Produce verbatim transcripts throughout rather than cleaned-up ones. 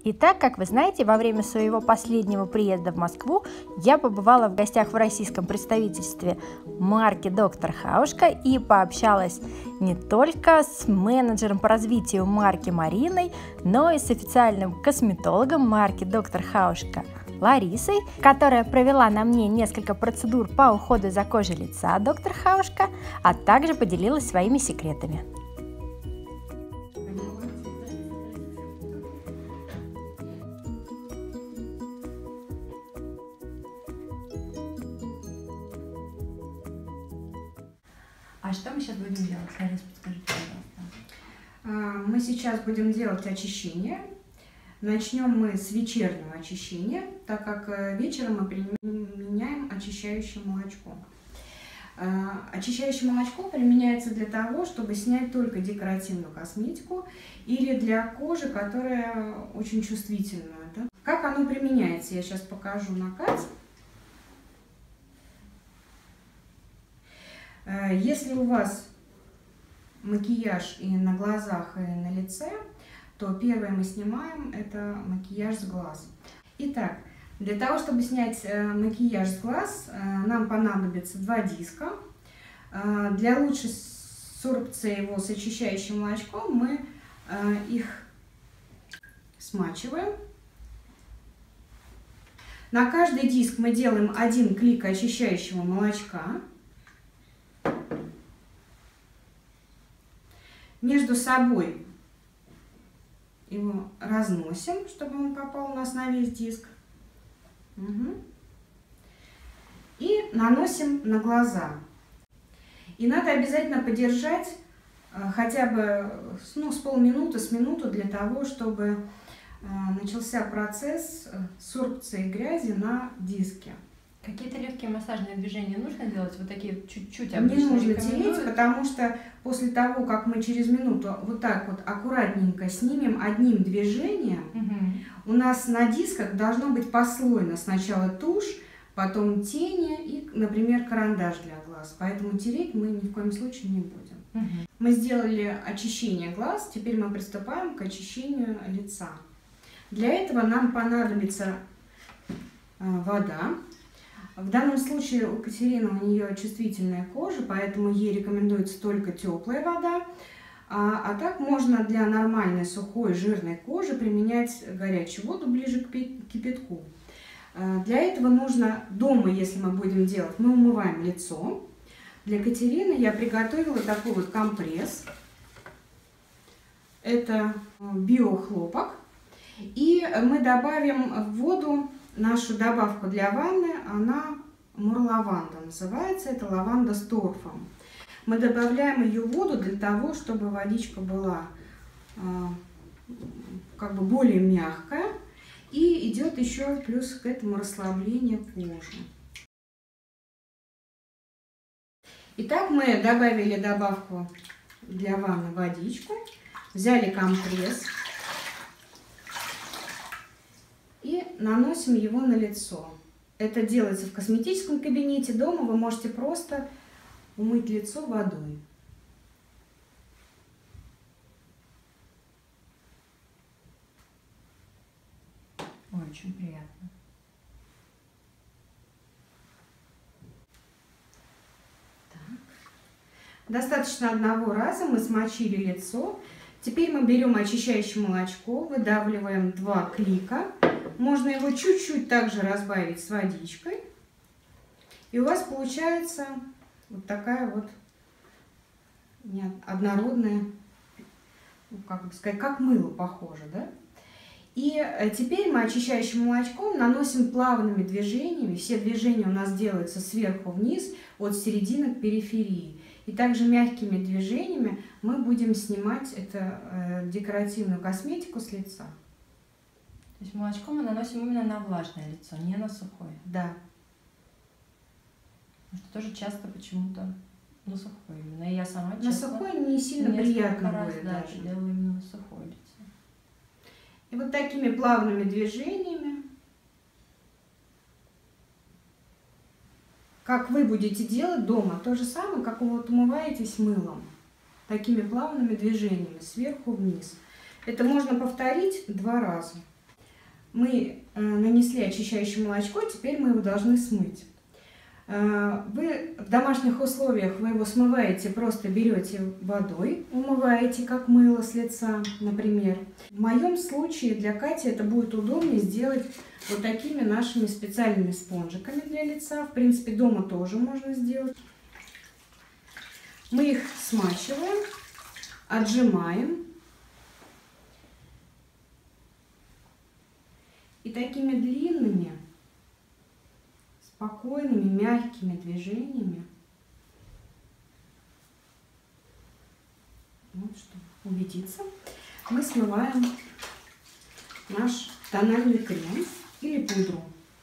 Итак, как вы знаете, во время своего последнего приезда в Москву я побывала в гостях в российском представительстве марки доктор Хаушка и пообщалась не только с менеджером по развитию марки Мариной, но и с официальным косметологом марки доктор Хаушка Ларисой, которая провела на мне несколько процедур по уходу за кожей лица доктор Хаушка, а также поделилась своими секретами. А что мы сейчас будем делать? Лариса, подскажите, пожалуйста. Мы сейчас будем делать очищение. Начнем мы с вечернего очищения, так как вечером мы применяем очищающее молочко. Очищающее молочко применяется для того, чтобы снять только декоративную косметику или для кожи, которая очень чувствительная. Да? Как оно применяется, я сейчас покажу на карте. Если у вас макияж и на глазах, и на лице, то первое мы снимаем это макияж с глаз. Итак, для того, чтобы снять макияж с глаз, нам понадобится два диска. Для лучшей сорбции его с очищающим молочком мы их смачиваем. На каждый диск мы делаем один клик очищающего молочка. Между собой его разносим, чтобы он попал у нас на весь диск. Угу. И наносим на глаза. И надо обязательно подержать хотя бы ну, с полминуты, с минуту для того, чтобы начался процесс сорбции грязи на диске. Какие-то легкие массажные движения нужно делать? Вот такие чуть-чуть обычно. Не нужно тереть, потому что после того, как мы через минуту вот так вот аккуратненько снимем одним движением, угу. у нас на дисках должно быть послойно сначала тушь, потом тени и, например, карандаш для глаз. Поэтому тереть мы ни в коем случае не будем. Угу. Мы сделали очищение глаз, теперь мы приступаем к очищению лица. Для этого нам понадобится вода. В данном случае у Катерины, у нее чувствительная кожа, поэтому ей рекомендуется только теплая вода. А, а так можно для нормальной сухой жирной кожи применять горячую воду ближе к кипятку. Для этого нужно дома, если мы будем делать, мы умываем лицо. Для Катерины я приготовила такой вот компресс. Это биохлопок. И мы добавим в воду нашу добавку для ванны, она мур-лаванда называется, это лаванда с торфом. Мы добавляем ее в воду для того, чтобы водичка была э, как бы более мягкая. И идет еще плюс к этому расслабление кожи. Итак, мы добавили добавку для ванны водичку, взяли компресс. И наносим его на лицо. Это делается в косметическом кабинете. Дома вы можете просто умыть лицо водой. Ой, очень приятно. Так. Достаточно одного раза мы смочили лицо. Теперь мы берем очищающее молочко, выдавливаем два клика. Можно его чуть-чуть также разбавить с водичкой. И у вас получается вот такая вот однородная, ну, как бы сказать, как мыло похоже, да? И теперь мы очищающим молочком наносим плавными движениями. Все движения у нас делаются сверху вниз, от середины к периферии. И также мягкими движениями мы будем снимать эту э, декоративную косметику с лица. То есть молочко мы наносим именно на влажное лицо, не на сухое? Да. Потому что тоже часто почему-то на сухое именно. И я сама на сухое не сильно приятно раз, будет да, даже. делаю именно на сухое лицо. И вот такими плавными движениями, как вы будете делать дома, то же самое, как вы вот умываетесь мылом. Такими плавными движениями, сверху вниз. Это можно повторить два раза. мы нанесли очищающее молочко, теперь мы его должны смыть. Вы в домашних условиях вы его смываете, просто берете водой, умываете как мыло с лица, например. В моем случае для Кати это будет удобнее сделать вот такими нашими специальными спонжиками для лица. В принципе, дома тоже можно сделать. Мы их смачиваем, отжимаем. И такими длинными, спокойными, мягкими движениями, вот, чтобы убедиться, мы смываем наш тональный крем или пудру.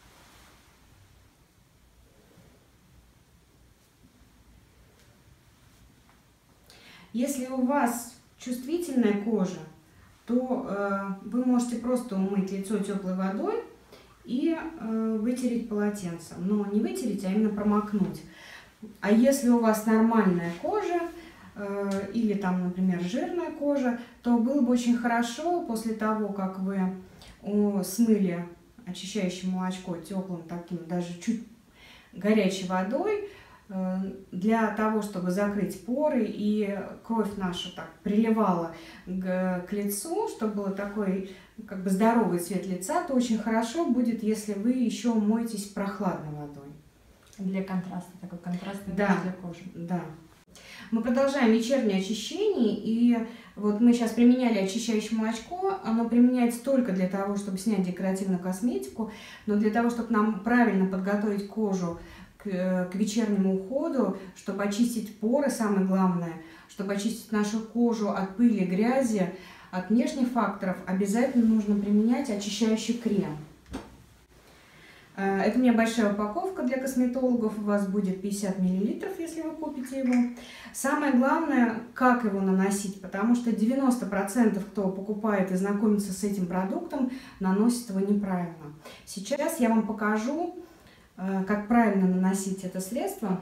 Если у вас чувствительная кожа, то э, вы можете просто умыть лицо теплой водой и э, вытереть полотенцем. Но не вытереть, а именно промокнуть. А если у вас нормальная кожа э, или там, например, жирная кожа, то было бы очень хорошо после того, как вы о, смыли очищающее молочко теплым, таким даже чуть горячей водой, для того, чтобы закрыть поры и кровь наша так приливала к, к лицу, чтобы был такой как бы здоровый цвет лица, то очень хорошо будет, если вы еще моетесь прохладной водой. Для контраста, такой контрастный да, для кожи. Да. Мы продолжаем вечернее очищение, и вот мы сейчас применяли очищающее молочко, оно применяется только для того, чтобы снять декоративную косметику, но для того, чтобы нам правильно подготовить кожу к вечернему уходу, чтобы очистить поры, самое главное, чтобы очистить нашу кожу от пыли, грязи, от внешних факторов, обязательно нужно применять очищающий крем. Это у меня большая упаковка для косметологов, у вас будет пятьдесят миллилитров, если вы купите его. Самое главное, как его наносить, потому что девяносто процентов, кто покупает и знакомится с этим продуктом, наносит его неправильно. Сейчас я вам покажу, как правильно наносить это средство.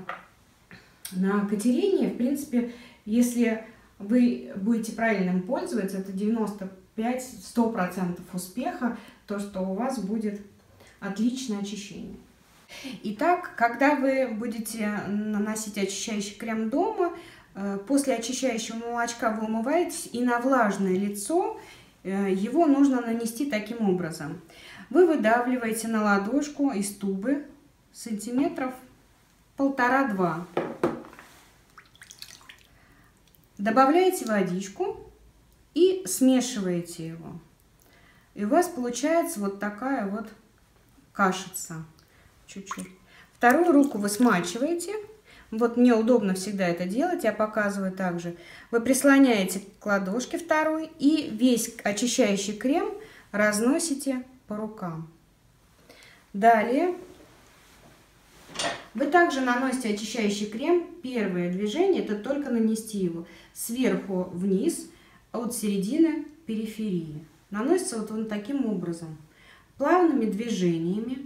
На Катерине, в принципе, если вы будете правильно им пользоваться, это девяносто пять — сто процентов успеха, то, что у вас будет отличное очищение. Итак, когда вы будете наносить очищающий крем дома, после очищающего молочка вы умываетесь, и на влажное лицо его нужно нанести таким образом. Вы выдавливаете на ладошку из тубы сантиметров полтора-два. Добавляете водичку и смешиваете его. И у вас получается вот такая вот кашица. Чуть-чуть. Вторую руку вы смачиваете. Вот мне удобно всегда это делать, я показываю также. Вы прислоняете к ладошке второй и весь очищающий крем разносите по рукам. Далее вы также наносите очищающий крем. Первое движение — это только нанести его сверху вниз, от середины к периферии. Наносится вот он таким образом, плавными движениями.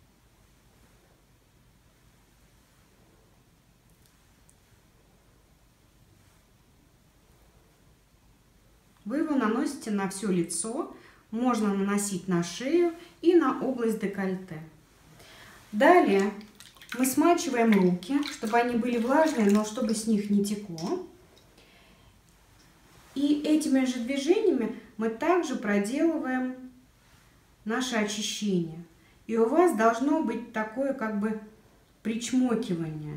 Вы его наносите на все лицо, можно наносить на шею и на область декольте. Далее мы смачиваем руки, чтобы они были влажные, но чтобы с них не текло. И этими же движениями мы также проделываем наше очищение. И у вас должно быть такое как бы причмокивание.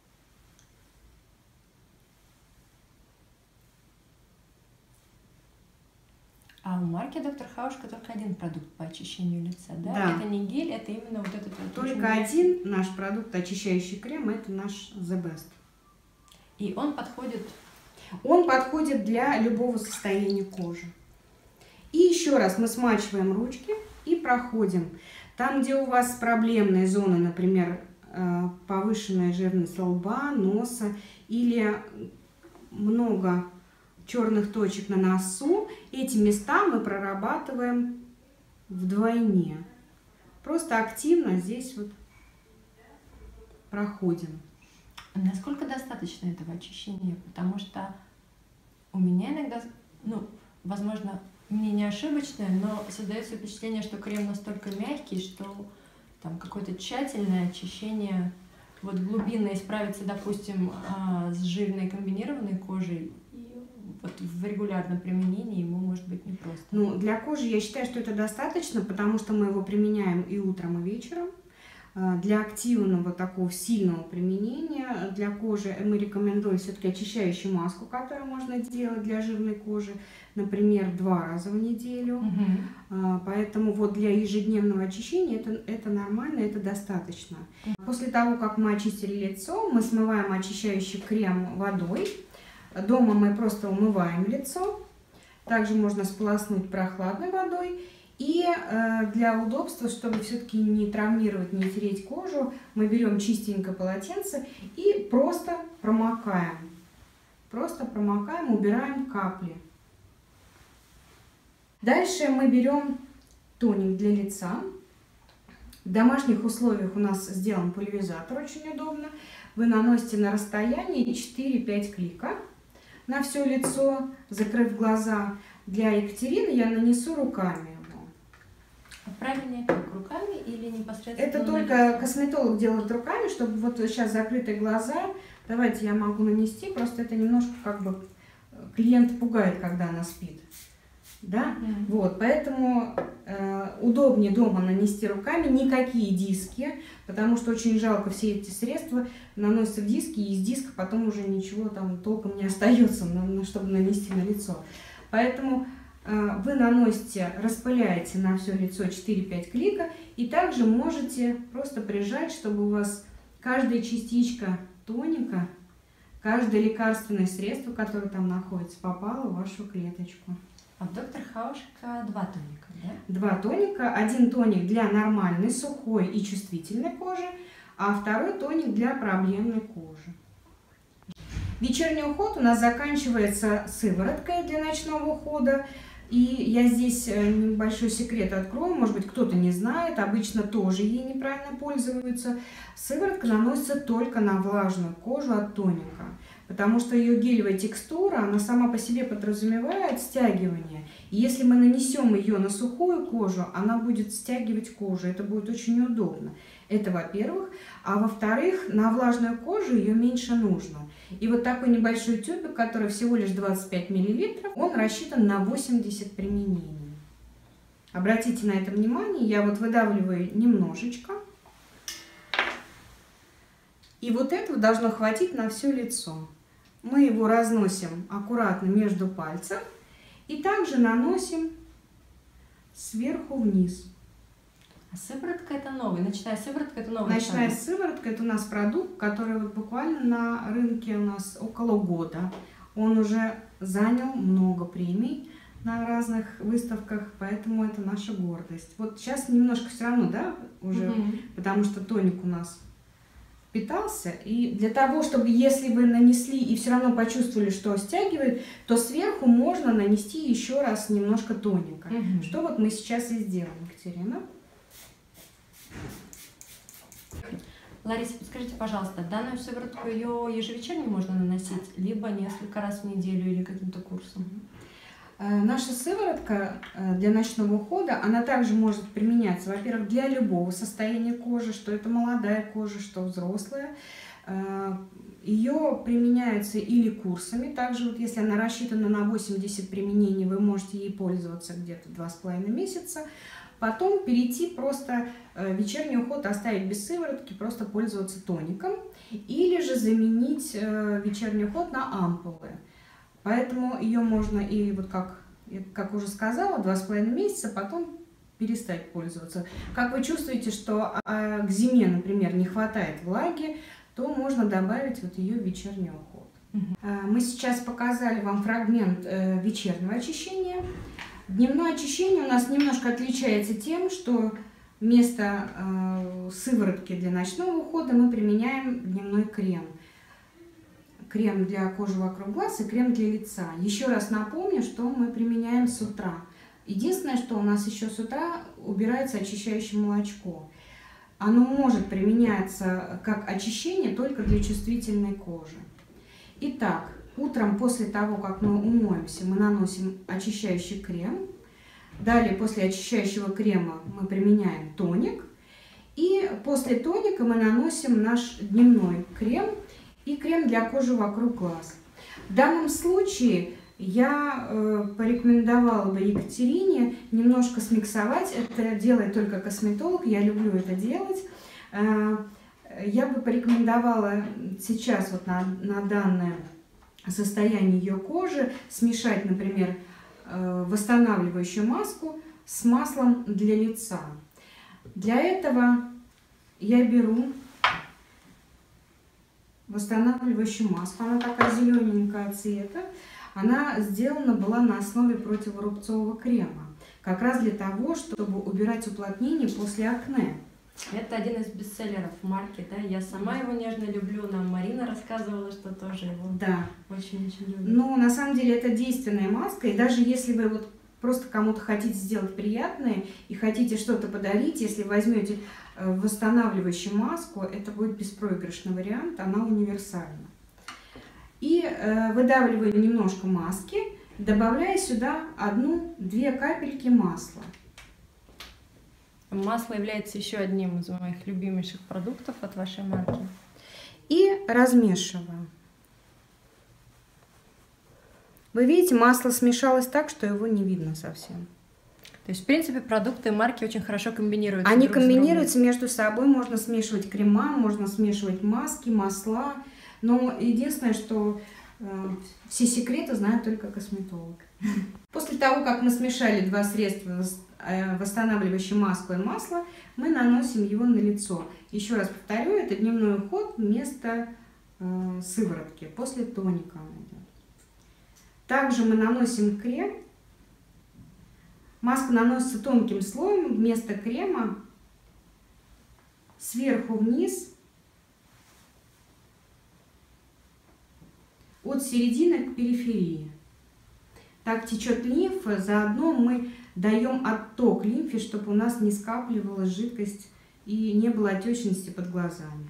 А у марки доктор Хаушка только один продукт по очищению лица, да? Да. Это не гель, это именно вот этот вот. Только один наш продукт, очищающий крем, это наш The Best. И он подходит? Он подходит для любого состояния кожи. И еще раз мы смачиваем ручки и проходим. Там, где у вас проблемные зоны, например, повышенная жирность лба, носа или много черных точек на носу, эти места мы прорабатываем вдвойне. Просто активно здесь вот проходим. Насколько достаточно этого очищения? Потому что у меня иногда, ну, возможно, мнение ошибочное, но создается впечатление, что крем настолько мягкий, что там какое-то тщательное очищение вот глубинное справится, допустим, с жирной комбинированной кожей. Вот в регулярном применении ему может быть непросто. Ну, для кожи я считаю, что это достаточно, потому что мы его применяем и утром, и вечером. Для активного такого сильного применения для кожи мы рекомендуем все-таки очищающую маску, которую можно делать для жирной кожи, например, два раза в неделю. Угу. Поэтому вот для ежедневного очищения это, это нормально, это достаточно. Угу. После того, как мы очистили лицо, мы смываем очищающий крем водой. Дома мы просто умываем лицо. Также можно сполоснуть прохладной водой. И э, для удобства, чтобы все-таки не травмировать, не тереть кожу, мы берем чистенькое полотенце и просто промокаем. Просто промокаем, убираем капли. Дальше мы берем тоник для лица. В домашних условиях у нас сделан пульверизатор, очень удобно. Вы наносите на расстоянии четыре-пять клика на все лицо, закрыв глаза. Для Екатерины я нанесу руками. Правильнее как, руками или непосредственно? Это только косметолог делает руками, чтобы вот сейчас закрыты глаза. Давайте я могу нанести, просто это немножко как бы клиент пугает, когда она спит. Да? Mm-hmm. Вот, поэтому э, удобнее дома нанести руками, никакие диски, потому что очень жалко все эти средства наносятся в диски, и из диска потом уже ничего там толком не остается, чтобы нанести на лицо. Поэтому вы наносите, распыляете на все лицо четыре-пять клика, и также можете просто прижать, чтобы у вас каждая частичка тоника, каждое лекарственное средство, которое там находится, попало в вашу клеточку. А в доктор Хаушка два тоника, да? Два тоника. Один тоник для нормальной, сухой и чувствительной кожи, а второй тоник для проблемной кожи. Вечерний уход у нас заканчивается сывороткой для ночного ухода. И я здесь небольшой секрет открою, может быть, кто-то не знает, обычно тоже ей неправильно пользуются. Сыворотка наносится только на влажную кожу от тоника, потому что ее гелевая текстура, она сама по себе подразумевает стягивание. И если мы нанесем ее на сухую кожу, она будет стягивать кожу, это будет очень неудобно. Это во-первых. А во-вторых, на влажную кожу ее меньше нужно. И вот такой небольшой тюбик, который всего лишь двадцать пять миллилитров, он рассчитан на восемьдесят применений. Обратите на это внимание, я вот выдавливаю немножечко. И вот этого должно хватить на все лицо. Мы его разносим аккуратно между пальцев и также наносим сверху вниз. А сыворотка это новый, ночная сыворотка это новый Ночная продукт. сыворотка это у нас продукт, который вот буквально на рынке у нас около года. Он уже занял много премий на разных выставках, поэтому это наша гордость. Вот сейчас немножко все равно, да, уже, угу. Потому что тоник у нас впитался. И для того, чтобы, если вы нанесли и все равно почувствовали, что стягивает, то сверху можно нанести еще раз немножко тоника. Угу. Что вот мы сейчас и сделаем, Екатерина. Лариса, подскажите, пожалуйста, данную сыворотку ее ежевечерне можно наносить, либо несколько раз в неделю или каким-то курсом? Наша сыворотка для ночного ухода, она также может применяться, во-первых, для любого состояния кожи, что это молодая кожа, что взрослая. Ее применяется или курсами, также вот если она рассчитана на восемьдесят применений, вы можете ей пользоваться где-то два с половиной месяца. Потом перейти просто вечерний уход оставить без сыворотки, просто пользоваться тоником. Или же заменить вечерний уход на ампулы. Поэтому ее можно и, вот как, как уже сказала, два с половиной месяца, потом перестать пользоваться. Как вы чувствуете, что к зиме, например, не хватает влаги, то можно добавить вот ее в вечерний уход. Угу. Мы сейчас показали вам фрагмент вечернего очищения. Дневное очищение у нас немножко отличается тем, что вместо э, сыворотки для ночного ухода мы применяем дневной крем. Крем для кожи вокруг глаз и крем для лица. Еще раз напомню, что мы применяем с утра. Единственное, что у нас еще с утра убирается очищающее молочко. Оно может применяться как очищение только для чувствительной кожи. Итак, утром после того, как мы умоемся, мы наносим очищающий крем Далее, после очищающего крема мы применяем тоник. И после тоника мы наносим наш дневной крем и крем для кожи вокруг глаз. В данном случае я э, порекомендовала бы Екатерине немножко смиксовать. Это делает только косметолог, я люблю это делать. Э, я бы порекомендовала сейчас вот на, на данное состояние ее кожи смешать, например, э, восстанавливающую маску с маслом для лица. Для этого я беру восстанавливающую маску. Она такая зелененького цвета. Она сделана была на основе противорубцового крема. Как раз для того, чтобы убирать уплотнение после акне. Это один из бестселлеров марки, да? Я сама его нежно люблю. Нам Марина рассказывала, что тоже его да. очень-очень любит. Ну, на самом деле, это действенная маска. И даже если вы вот просто кому-то хотите сделать приятное и хотите что-то подарить, если возьмете восстанавливающую маску, это будет беспроигрышный вариант, она универсальна. И э, выдавливаю немножко маски, добавляя сюда одну-две капельки масла. Масло является еще одним из моих любимейших продуктов от вашей марки. И размешиваю. Вы видите, масло смешалось так, что его не видно совсем. То есть, в принципе, продукты марки очень хорошо комбинируются. Они комбинируются между собой, можно смешивать крема, можно смешивать маски, масла. Но единственное, что э, все секреты знает только косметолог. После того, как мы смешали два средства, э, восстанавливающую маску и масло, мы наносим его на лицо. Еще раз повторю, это дневной уход вместо э, сыворотки, после тоника. Также мы наносим крем. Маска наносится тонким слоем вместо крема, сверху вниз, от середины к периферии. Так течет лимфа, заодно мы даем отток лимфе, чтобы у нас не скапливалась жидкость и не было отечности под глазами.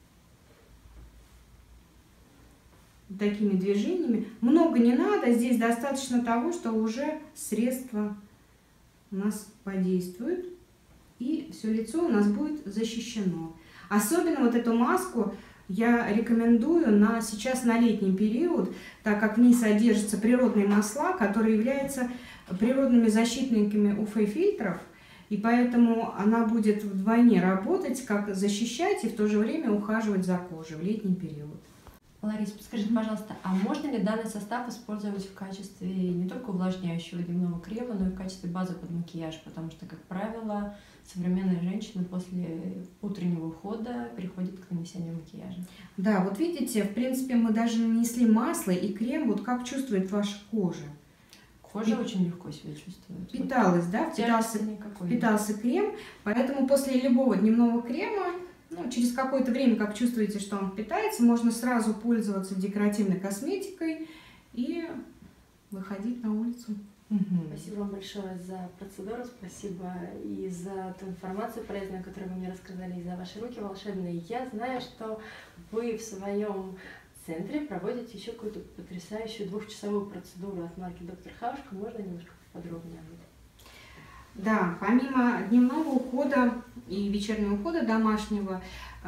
Такими движениями. Много не надо, здесь достаточно того, что уже средство у нас подействует, и все лицо у нас будет защищено. Особенно вот эту маску я рекомендую на, сейчас на летний период, так как в ней содержатся природные масла, которые являются природными защитниками ю ви фильтров, и поэтому она будет вдвойне работать, как защищать и в то же время ухаживать за кожей в летний период. Лариса, подскажите, пожалуйста, а можно ли данный состав использовать в качестве не только увлажняющего дневного крема, но и в качестве базы под макияж? Потому что, как правило, современные женщины после утреннего ухода переходят к нанесению макияжа. Да, вот видите, в принципе, мы даже нанесли масло и крем. Вот как чувствует ваша кожа? Кожа Пи... очень легко себя чувствует. Питалась, да? Впитался, впитался крем, поэтому после любого дневного крема, ну, через какое-то время, как чувствуете, что он питается, можно сразу пользоваться декоративной косметикой и выходить на улицу. Угу. Спасибо вам большое за процедуру, спасибо и за ту информацию полезную, которую вы мне рассказали, и за ваши руки волшебные. Я знаю, что вы в своем центре проводите еще какую-то потрясающую двухчасовую процедуру от марки доктор Хаушка. Можно немножко подробнее об этом? Да, помимо дневного ухода и вечернего ухода домашнего,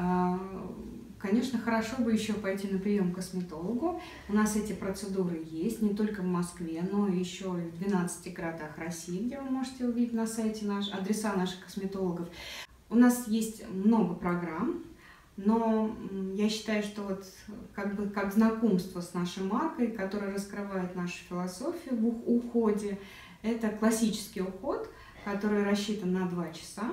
конечно, хорошо бы еще пойти на прием к косметологу. У нас эти процедуры есть не только в Москве, но еще и в двенадцати городах России, где вы можете увидеть на сайте наш, адреса наших косметологов. У нас есть много программ, но я считаю, что вот как бы как знакомство с нашей маркой, которая раскрывает нашу философию в уходе, это классический уход, который рассчитан на два часа.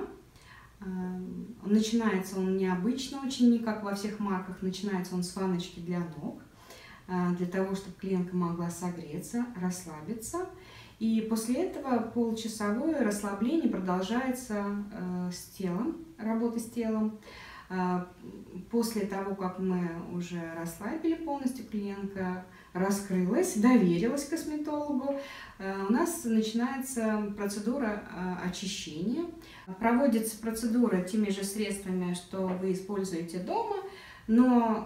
Начинается он необычно очень, не как во всех марках. Начинается он с ванночки для ног, для того, чтобы клиентка могла согреться, расслабиться. И после этого полчасовое расслабление продолжается с телом, работа с телом. После того, как мы уже расслабили полностью, клиентка раскрылась, доверилась косметологу, у нас начинается процедура очищения. Проводится процедура теми же средствами, что вы используете дома, но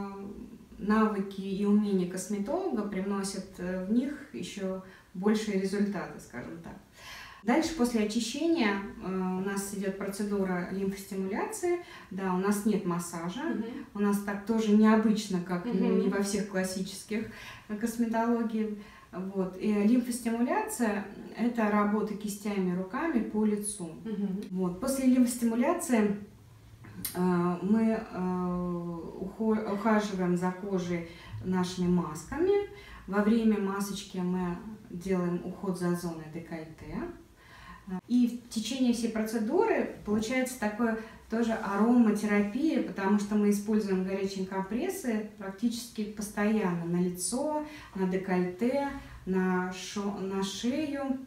навыки и умения косметолога привносят в них еще большие результаты, скажем так. Дальше, после очищения, у нас идет процедура лимфостимуляции. Да, у нас нет массажа. Mm-hmm. У нас так тоже необычно, как mm-hmm. не во всех классических косметологиях. Вот. И лимфостимуляция – это работа кистями, руками по лицу. Mm-hmm. Вот. После лимфостимуляции э, мы э, ухаживаем за кожей нашими масками. Во время масочки мы делаем уход за зоной декольте. И в течение всей процедуры получается такое тоже ароматерапия, потому что мы используем горячие компрессы практически постоянно на лицо, на декольте, на, шо, на шею.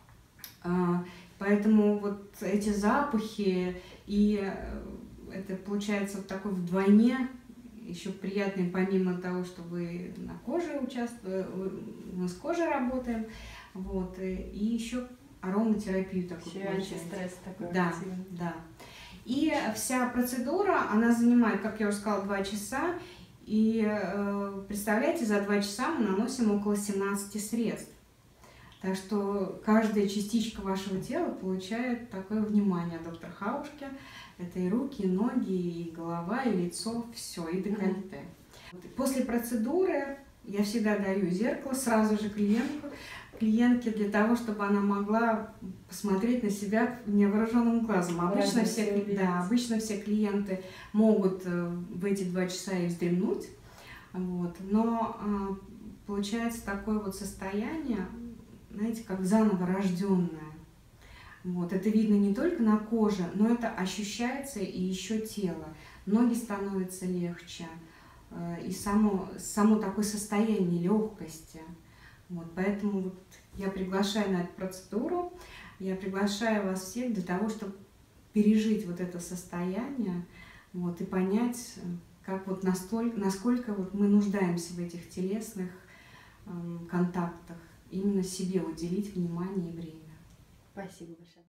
Поэтому вот эти запахи, и это получается вот такой вдвойне еще приятный, помимо того, что вы на коже участвуете, мы с кожей работаем, вот, и еще ароматерапию такую получается. Стресс такой. Да, активный. Да. И вся процедура, она занимает, как я уже сказала, два часа. И э, представляете, за два часа мы наносим около семнадцати средств. Так что каждая частичка вашего тела получает такое внимание доктора Хаушки. Это и руки, и ноги, и голова, и лицо, все, и декольте. Mm-hmm. После процедуры я всегда даю зеркало сразу же клиентку, клиентке для того, чтобы она могла посмотреть на себя невооруженным глазом. Обычно все, да, обычно все клиенты могут в эти два часа и вздремнуть, вот, но а, получается такое вот состояние, знаете, как заново рожденное. Вот, это видно не только на коже, но это ощущается и еще тело. Ноги становятся легче, и само, само такое состояние легкости. Вот, поэтому вот я приглашаю на эту процедуру, я приглашаю вас всех для того, чтобы пережить вот это состояние, вот, и понять, как вот настолько, насколько вот мы нуждаемся в этих телесных э, контактах, именно себе уделить внимание и время. Спасибо большое.